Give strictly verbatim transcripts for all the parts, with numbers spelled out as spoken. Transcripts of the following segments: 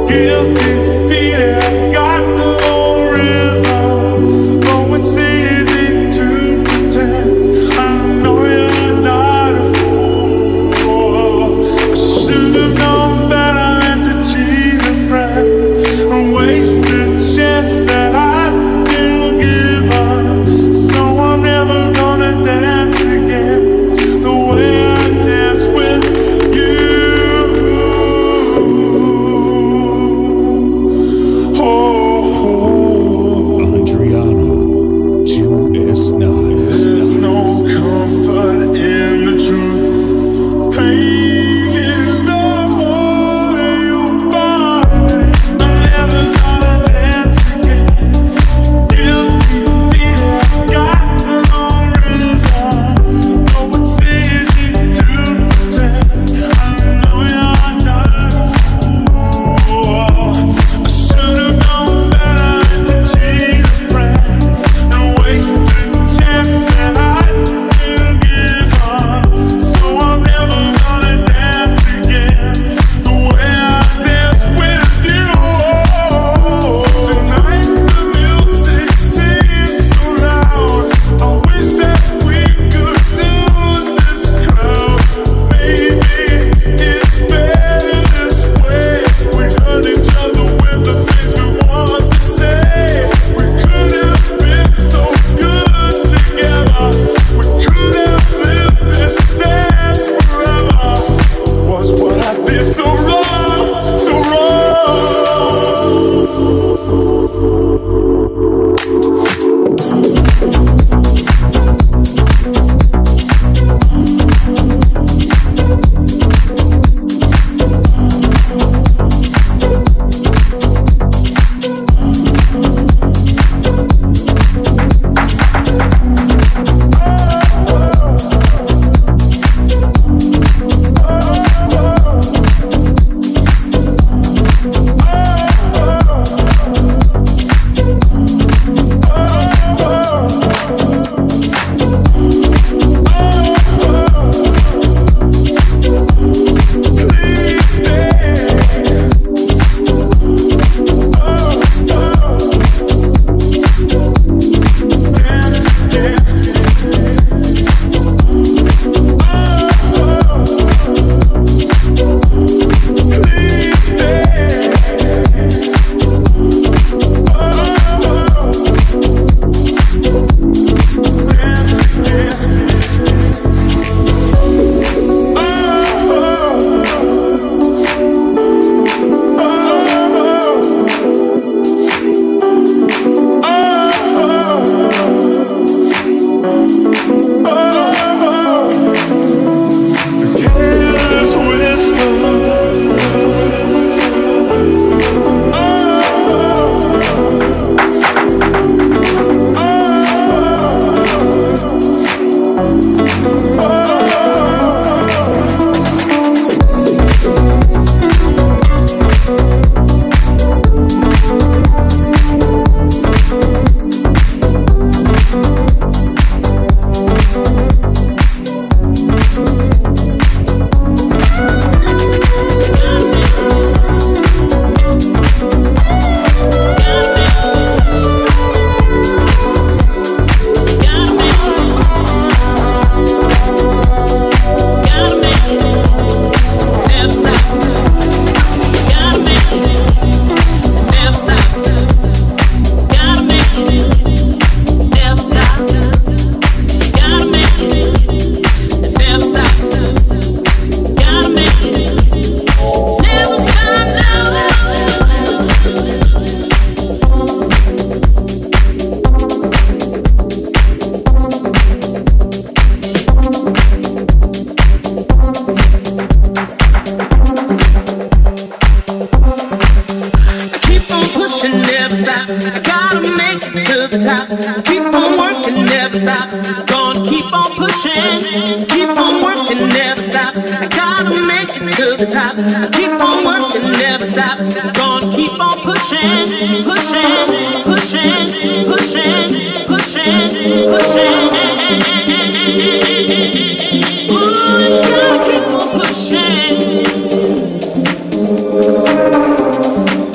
Ooh, you gotta keep on pushing.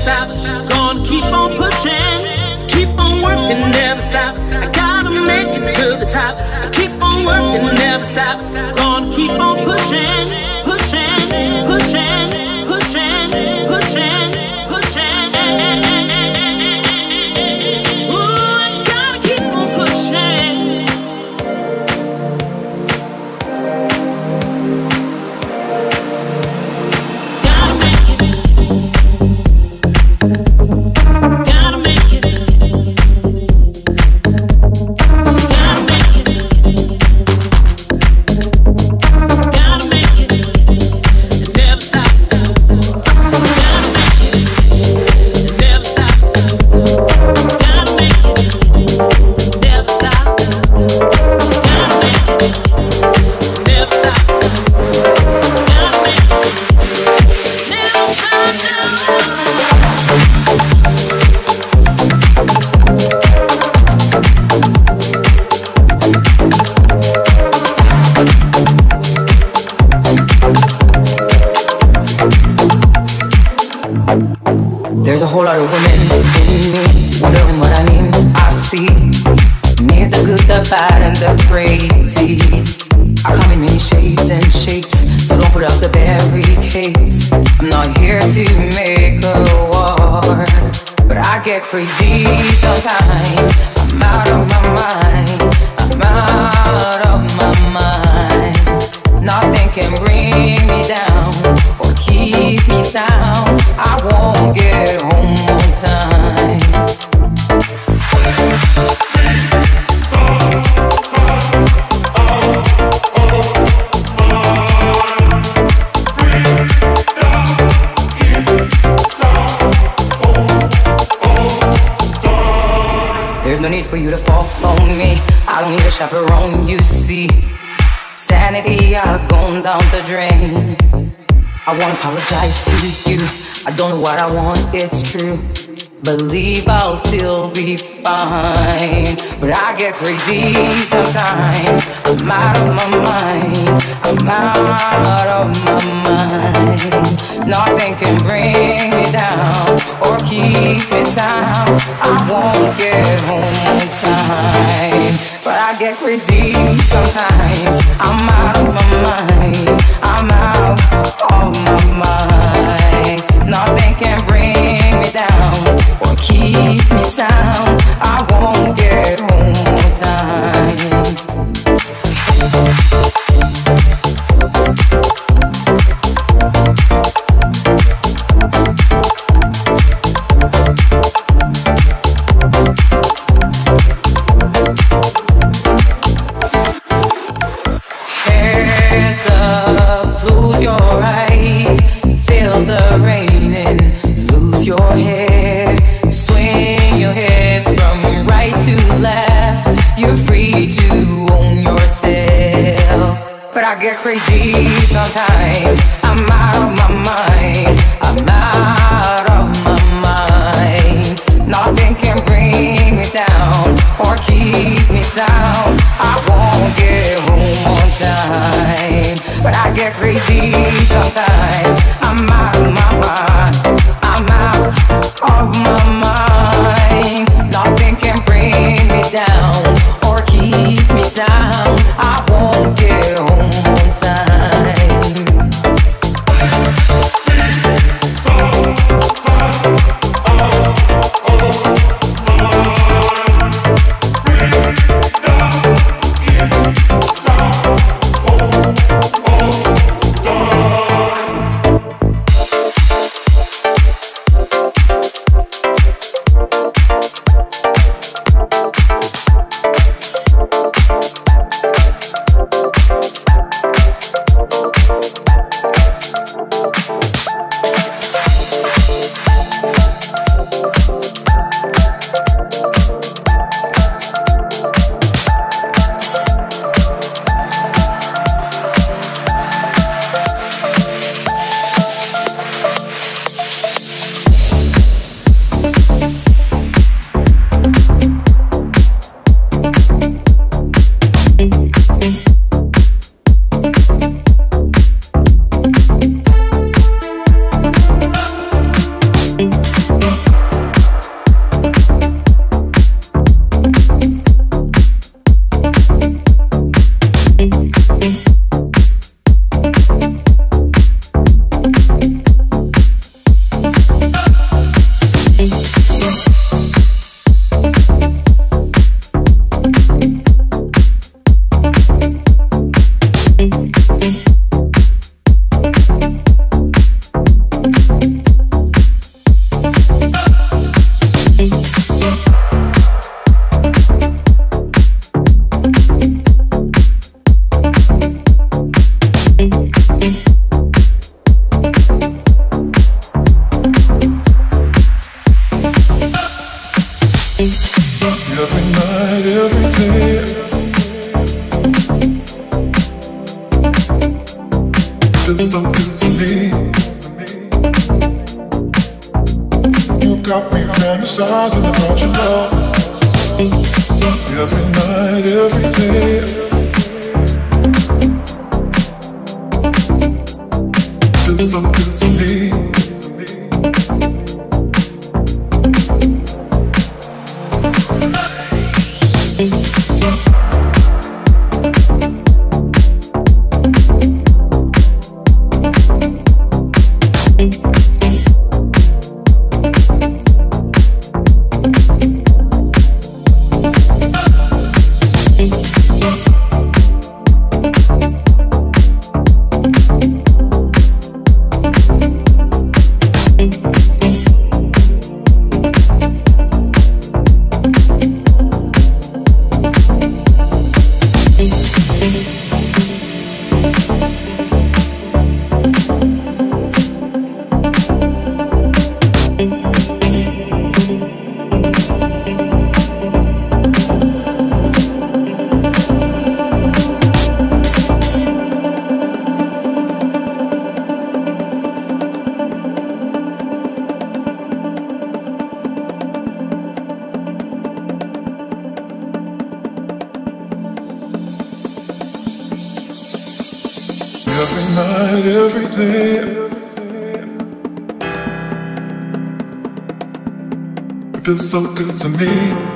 stop. Gonna keep on pushing, keep on working, never stop. I gotta make it to the top. I keep on working, never stop. Gonna keep on pushing, pushing, pushing, pushing, pushing, pushing. Ooh, I gotta keep on pushing. There's a whole lot of women in me, wondering what I mean. I see me, the good, the bad, and the crazy. I come in many shades and shapes, so don't put up the barricades. I'm not here to make a war, but I get crazy sometimes. I'm out of my mind, I'm out of my mind. Nothing can bring me down or keep me sound. I won't get home on time. There's no need for you to follow me. I don't need a chaperone, you see. Sanity has gone down the drain. I won't apologize to you. I don't know what I want, it's true. Believe I'll still be fine, but I get crazy sometimes. I'm out of my mind, I'm out of my mind. Nothing can bring me down or keep me sound. I won't get home on time, but I get crazy sometimes. I'm out of my mind, I'm out of my mind. Nothing can bring me down or keep me sound. I won't get home on time. got me fantasizing about your love. Every night, every day. Feels so good to me. Every night, every day. It feels so good to me.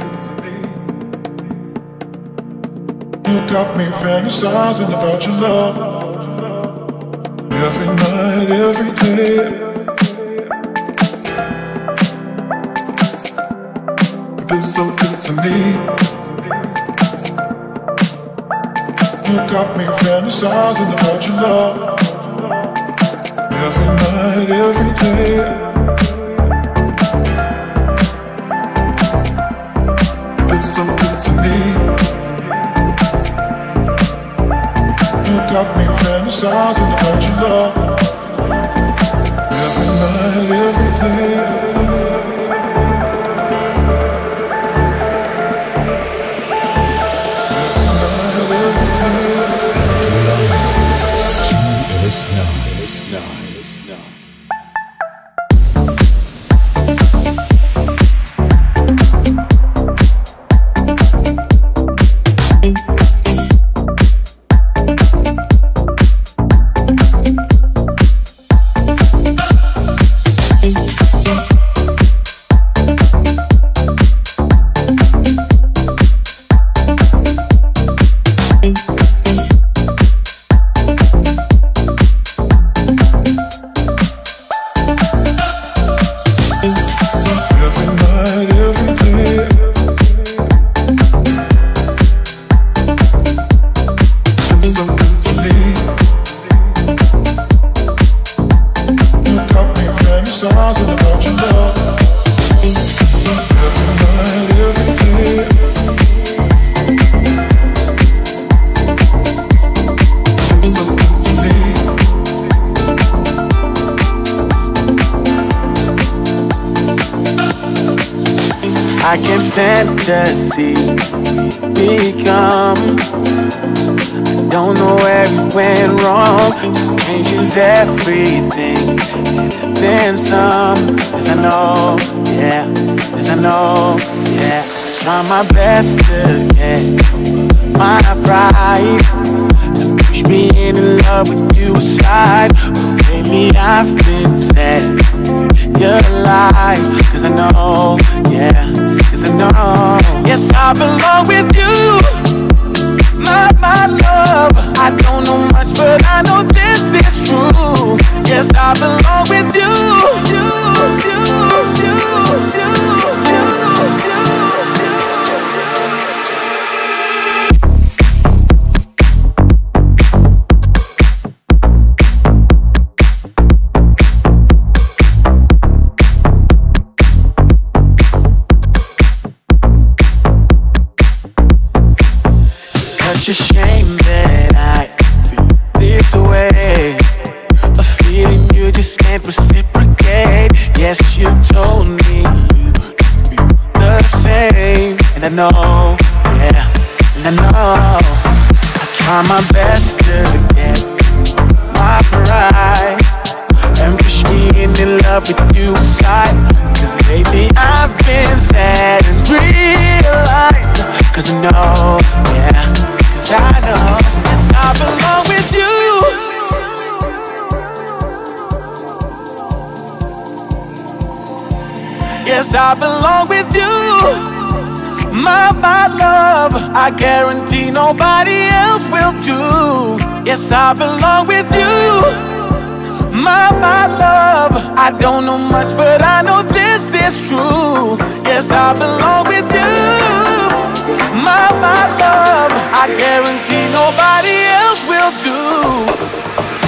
You got me fantasizing about your love. Every night, every day. It feels so good to me. You got me fantasizing about your love. Every night, every day. It feels so good to me. You got me fantasizing about your love. Every night, every day. It's not, it's not, it's not. I can't stand to see me come. I don't know where it went wrong. Changes everything, then some. As I know, yeah, as I know, yeah. Try my best to get my pride and push me in love with you aside. But lately I've been sad. You're alive, cause I know, yeah, cause I know. Yes, I belong with you, my, my love. I don't know much, but I know this is true. Yes, I belong with you, you, you, you, you, you, you. Such a shame that I feel this way, a feeling you just can't reciprocate. Yes, you told me you feel the same, and I know, yeah, and I know. I try my best to get my pride and push me in love with you aside, 'cause Lately I've been sad and realized, cause I know, yeah, cause I know, yes, I belong with you. Yes, I belong with you. My, my love, I guarantee nobody else will do. Yes, I belong with you. My, my love, I don't know much, but I know this is true. Yes, I belong with you. My, my love, I guarantee nobody else will do.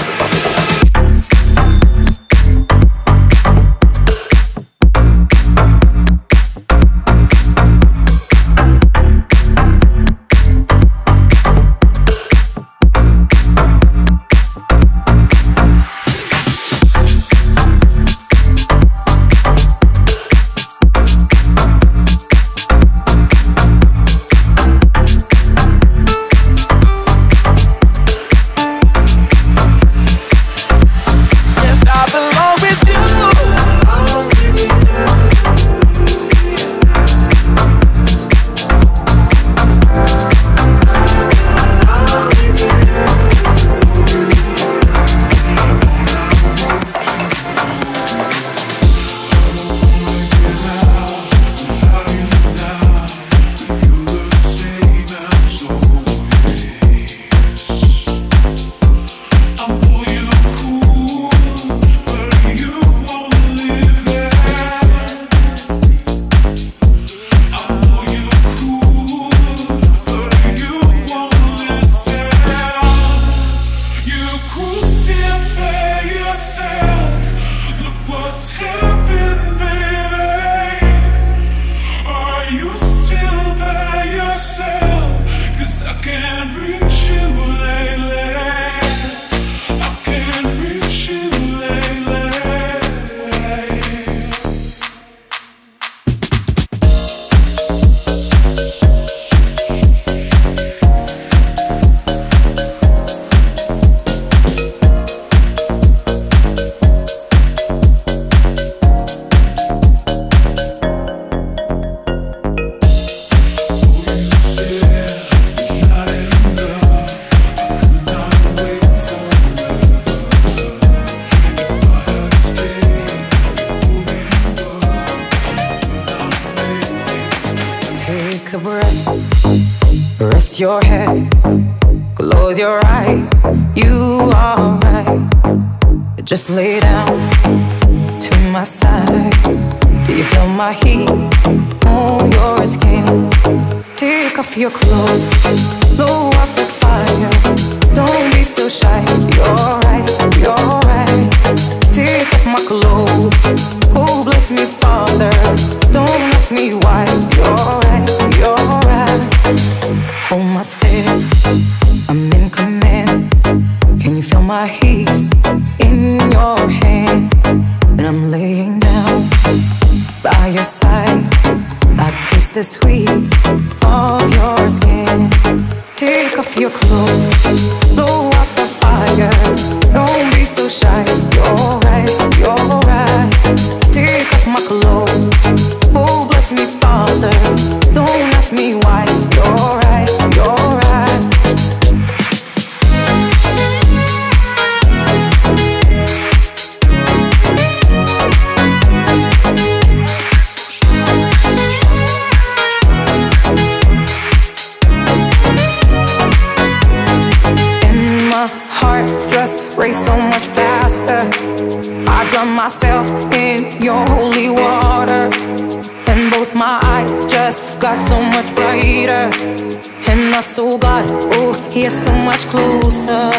Your head, close your eyes, you are right. Just lay down to my side. Do you feel my heat on your skin? Take off your clothes, blow up the fire. Don't be so shy, you're right, you're right. Take off my clothes, oh bless me Father. Don't ask me why, you're right, you're right. Hold my step, I'm in command. Can you feel my hips in your hands? And I'm laying down by your side. I taste the sweet of your skin. Take off your clothes, blow out the fire. Don't be so shy, you're right, you're right. Take off my clothes, oh bless me Father. Don't ask me why, you're right, you're right. And my heart just race so much faster. I drown myself in your holy water. And both my eyes just got so much brighter. And I saw God, oh, He is so much closer.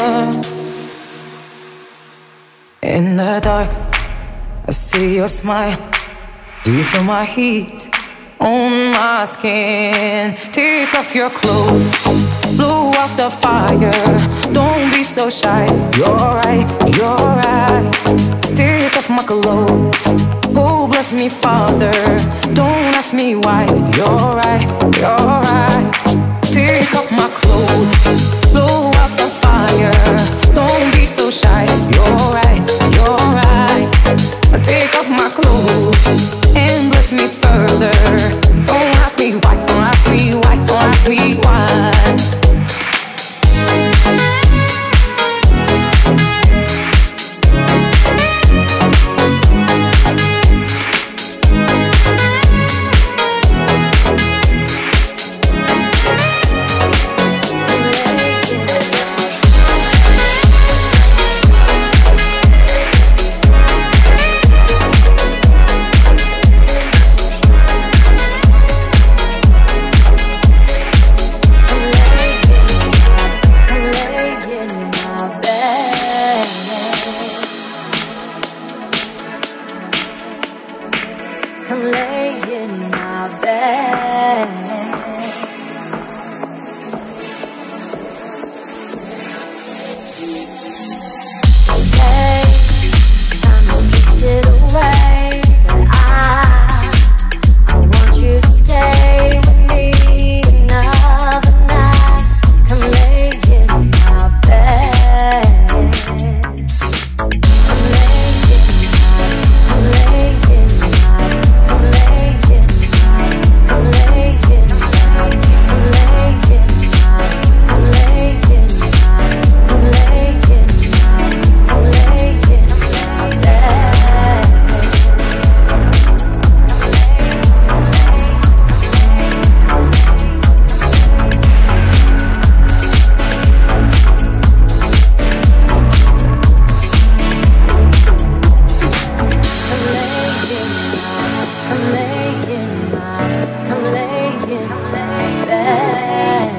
In the dark, I see your smile. Do you feel my heat on my skin? Take off your clothes, blow out the fire. Don't be so shy, you're right, you're right. Take off my clothes, oh bless me Father. Don't ask me why, you're right, you're right. Take off my clothes, blow out the fire. Don't be so shy, you're right, you're right. Take off my clothes and blow come lay in my bed. Stay, time has drifted away, but I, I want you to stay with me another night. Come lay in my bed. Come lay in my, come lay in my, come lay in my, come lay in my, come lay in my, come lay in my, come lay in my, come lay in my bed. Come lay in my, come lay in my bed.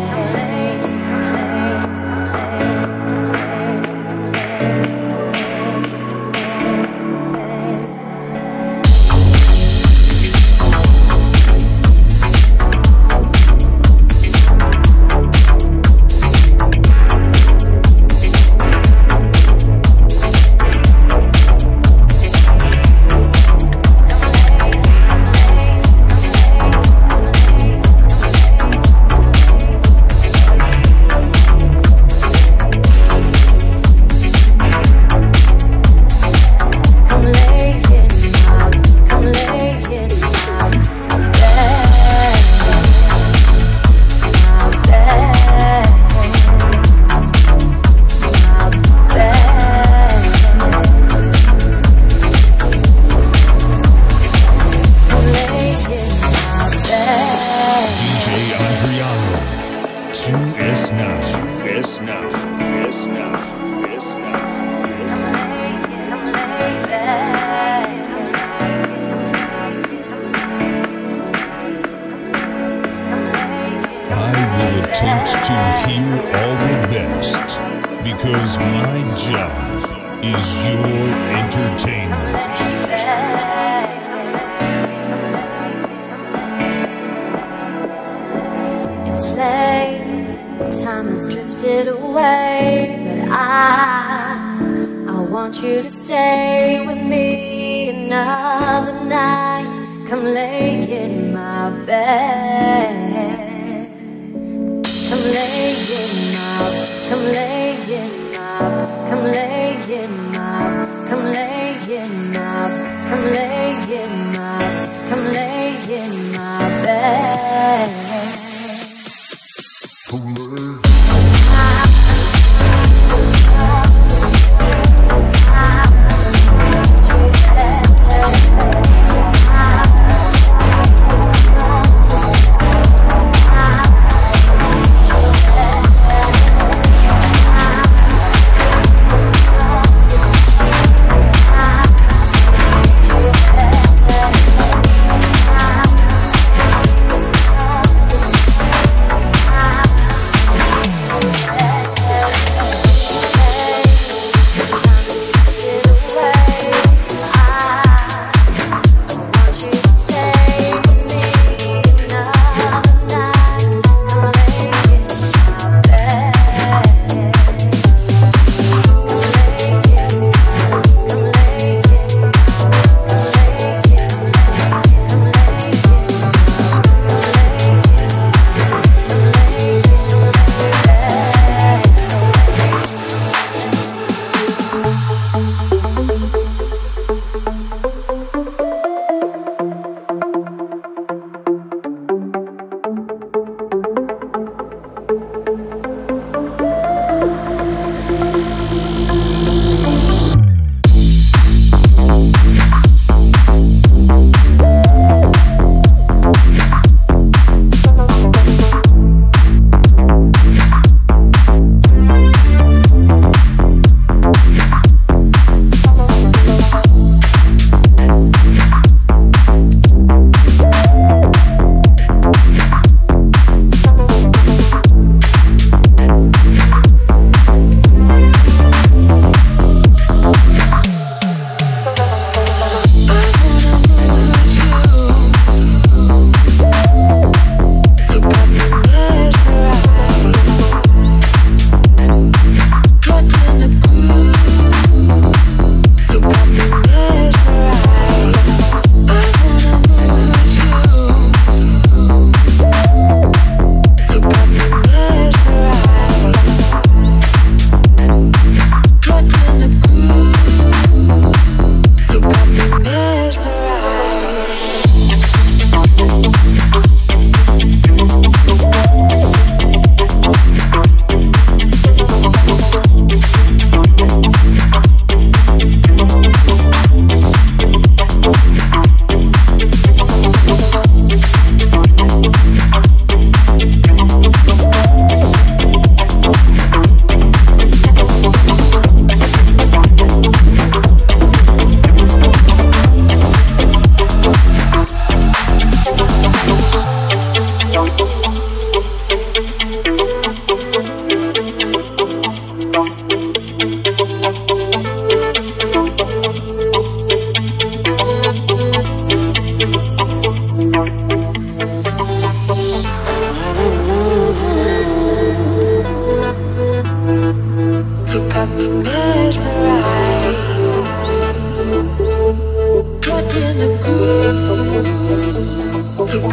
Come lay in my, come lay in my bed, my bed, my bed. Come lay in my bed. D J Andriano. two S now. two S now. two S now. two S now. two S now. Come lay bed. I will attempt to hear all the best because my job is your entertainment. It's late, time has drifted away, but I, I want you to stay with me another night. Come lay in my bed. Come lay in my, come lay in my, come lay in my, come lay in my, come lay in my, come lay in my bed.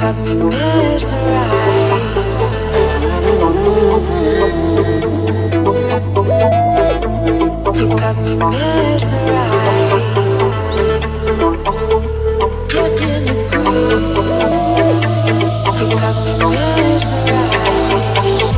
got me mesmerized. You got me mesmerized. Get in the groove. You got me mesmerized.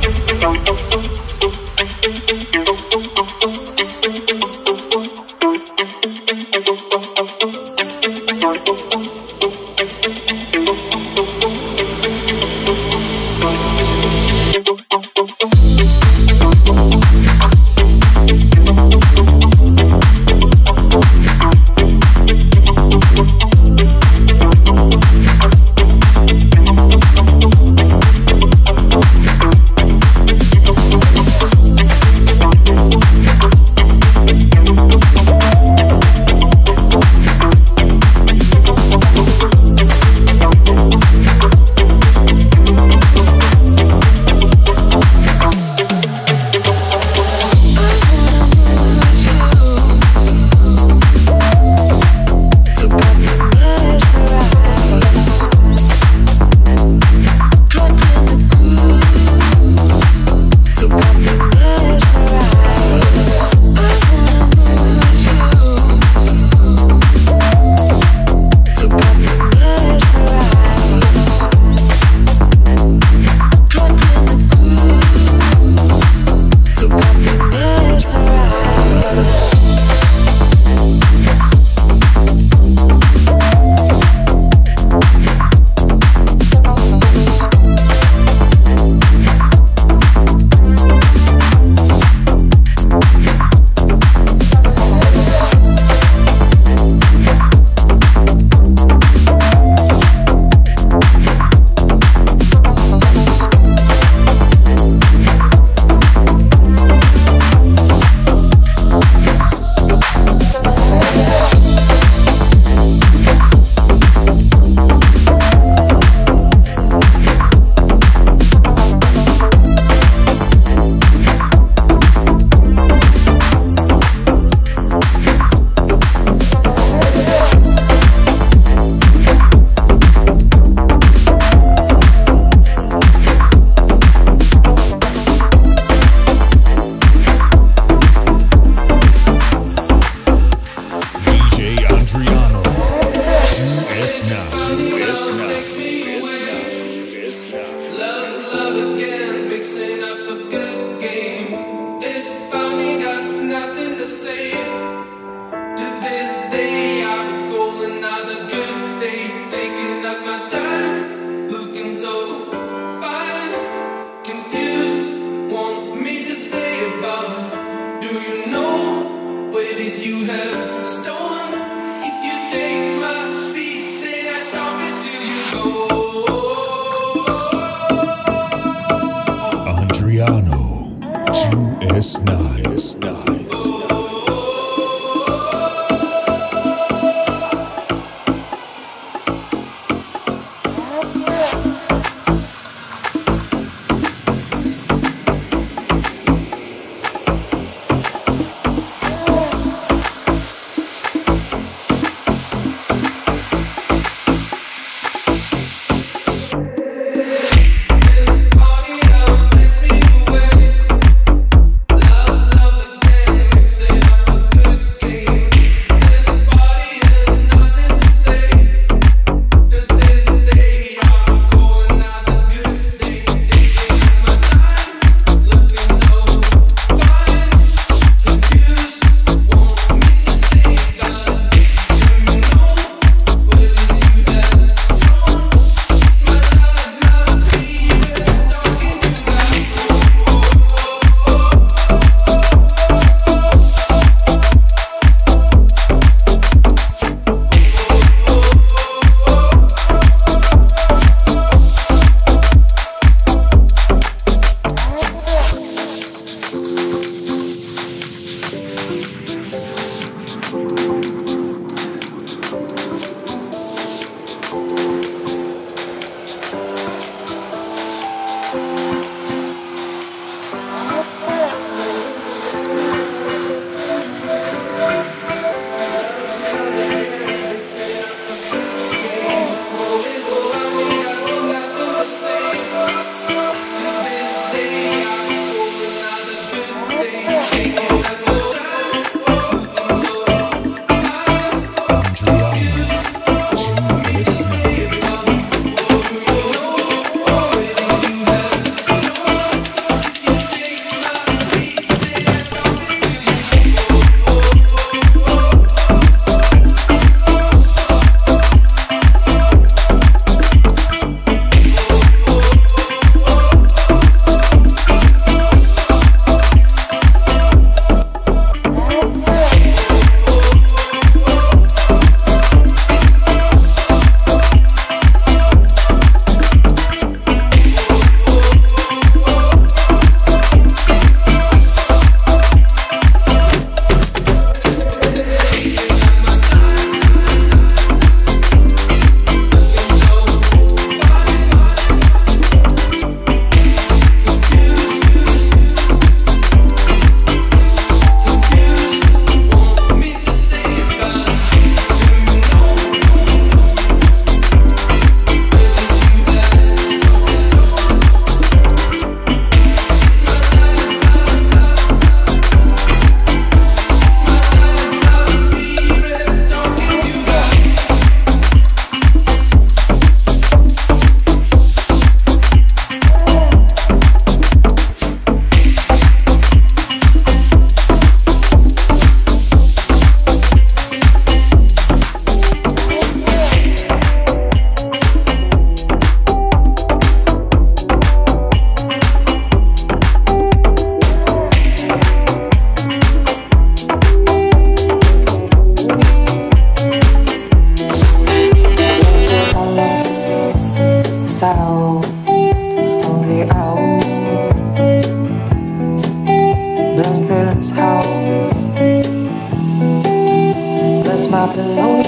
two S nine. Love, love again. sound of the owl. Bless this house, bless my pillow.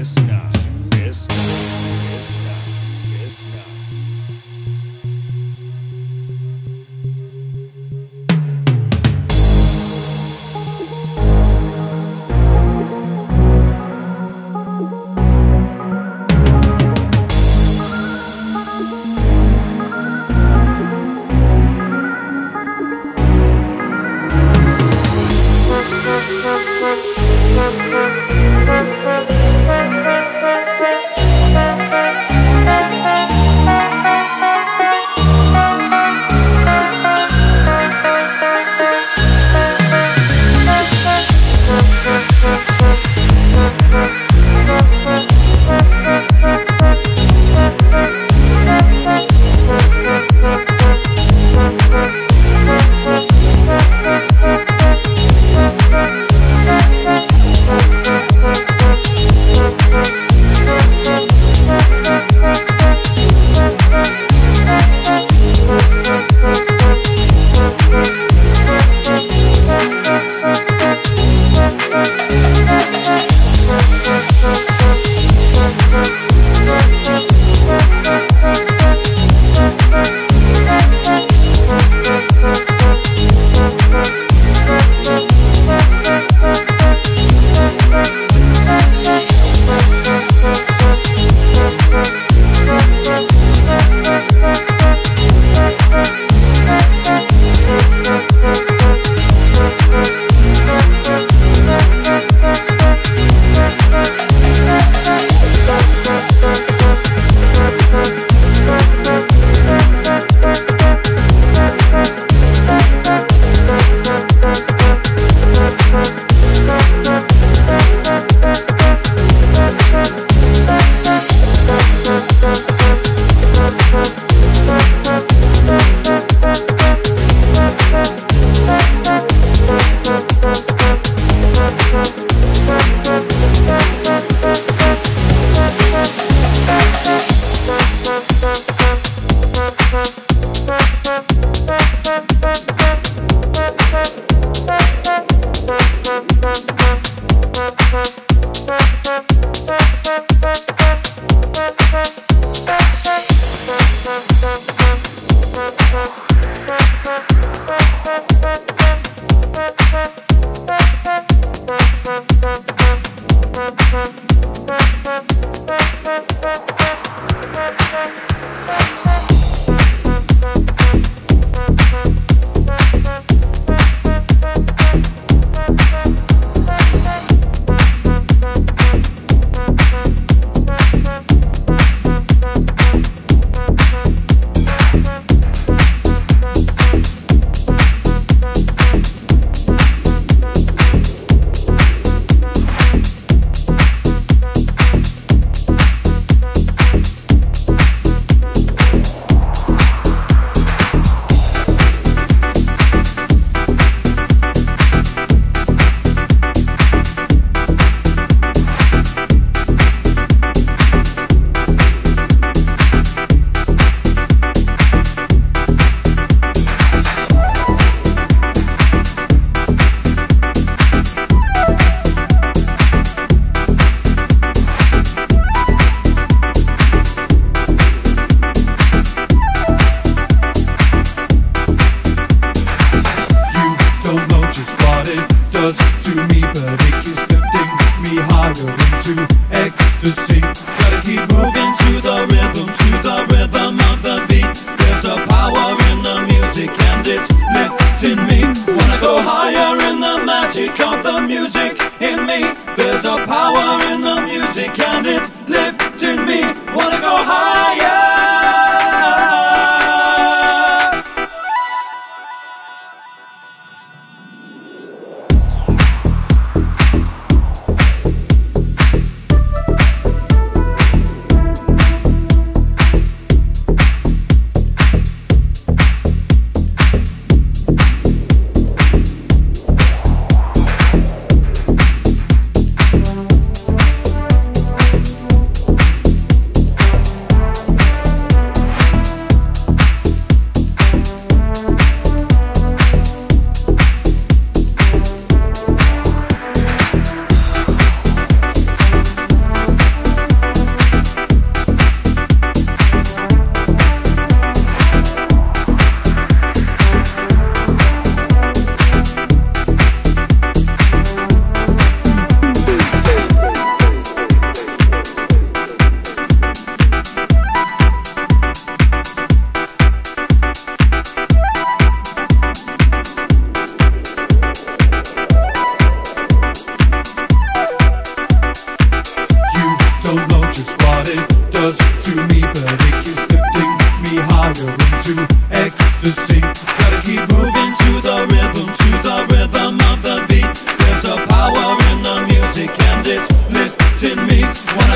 Esna, Esna, Esna, Esna.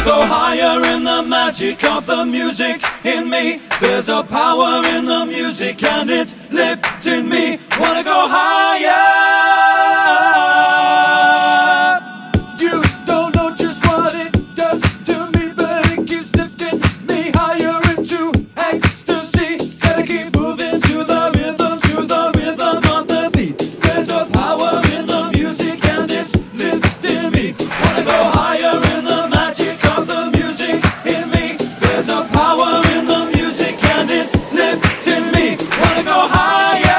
go higher in the magic of the music in me. There's a power in the music and it's lifting me. Wanna go higher. You don't know just what it does to me, but it keeps lifting me higher into ecstasy. Gotta keep moving to the rhythm, to the rhythm of the beat. There's a power in the music and it's lifting me. Wanna go higher in the magic of the music in me. There's a power in the music and it's lifting me. Wanna go higher.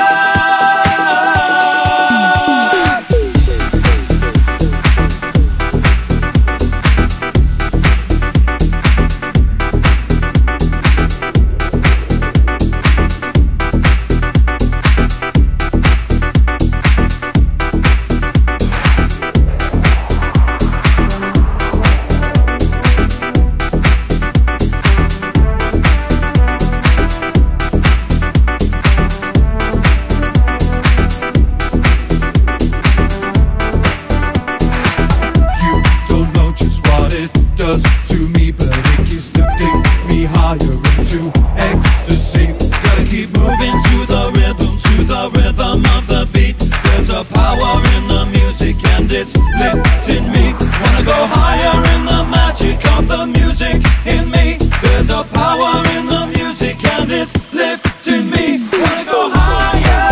To me, but it keeps lifting me higher into ecstasy. Gotta keep moving to the rhythm, to the rhythm of the beat. There's a power in the music and it's lifting me. Wanna go higher in the magic of the music in me. There's a power in the music and it's lifting me. Wanna go higher.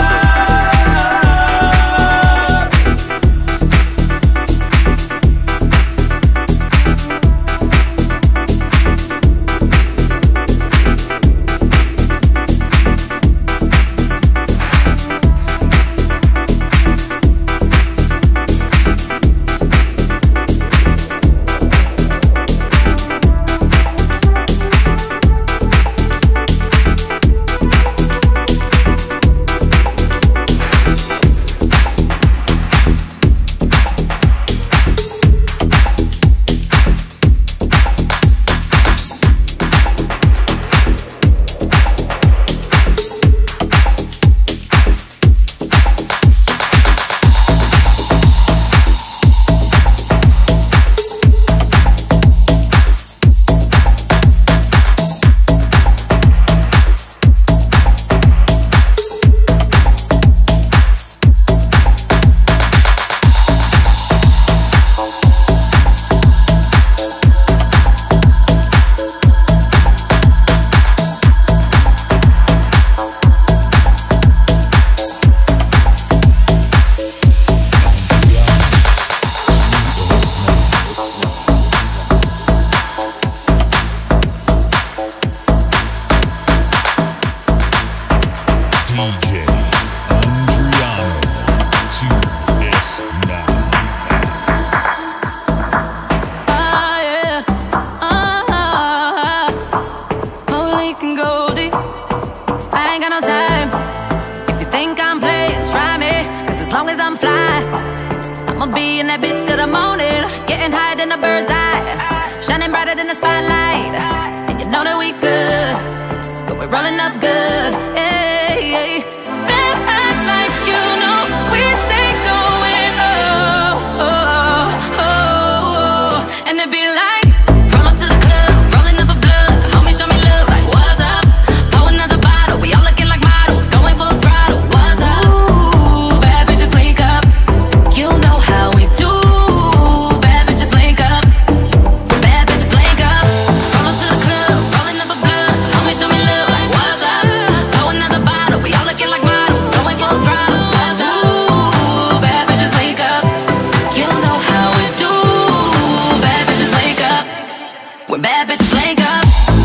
Bad bitches link up.